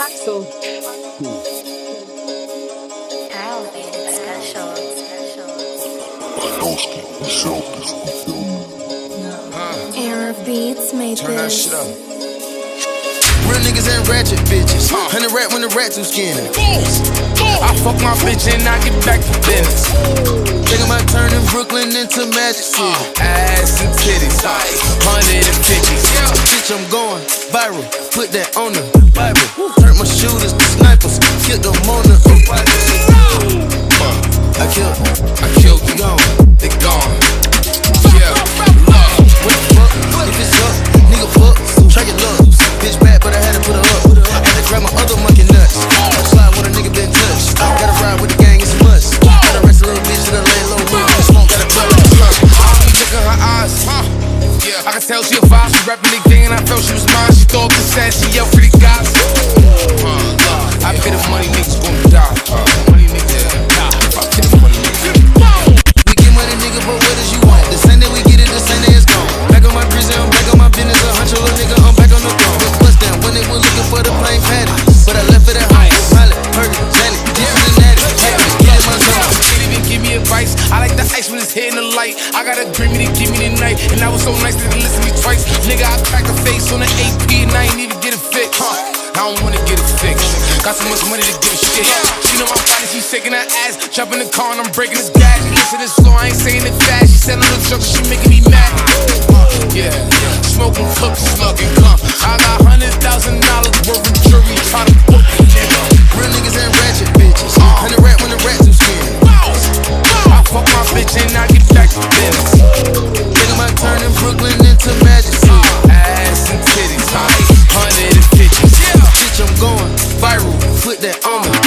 Axel. Era Beats made Turn that this. shit up. Real niggas ain't ratchet bitches. 100 rat when the rat too skinny. I fuck my bitch and I get back to business. Thinking about turning Brooklyn into Magic City. Ass and titties, 150s. Bitch, I'm going viral. Put that on the Bible. Turn my shooters to snipers. Kill them on the I killed, they gone, they gone. Yeah, love. What the fuck? If it's up, nigga fuck. Try your luck. Bitch bad, but I had to put her up. I had to grab my other monkey nuts. Slide when a nigga been touched. Gotta ride with the gang, it's a must. Gotta rest a little bitch to the lay low with the smoke. Gotta tell her to I don't be looking her eyes. Yeah, I can tell she a vibe. She rapping the gang and I felt she was mine. She thought this ass, she yelled for the guys. I pay the money, niggas gon' die. Money niggas gon' die. If I pay the money, niggas we get money, nigga, but what is you want? The same day we get it, the same day it's gone. Back on my prison, I'm back on my business. A hunch little nigga, I'm back on the throne. Bust down when they were looking for the plain patty, but I left it at home. Miley, Purdy, Janet, this and that. Get in my zone. Can't even give me advice. I like the ice when it's hitting the light. I got a dream to give me the night, and I was so nice that they listen to me twice. Nigga, I crack a face on the AP and I ain't even get it fixed. I don't wanna get it fixed. Got so much money to give a shit. She know my body, she's shaking her ass. Jump in the car and I'm breaking this gas. She listen to this flow, I ain't saying it fast. She said on the truck, she making me mad. Yeah, smoking, cook, slugging, come. I got $100,000 worth of jewelry, try to book it, nigga. Real niggas ain't ratchet bitches. 100 rat when the rat too skinny. I fuck my bitch and I get back to business. Thinking about turning Brooklyn into Magic City. Ass and titties, 150s. Bitch, I'm going viral. Put that on me.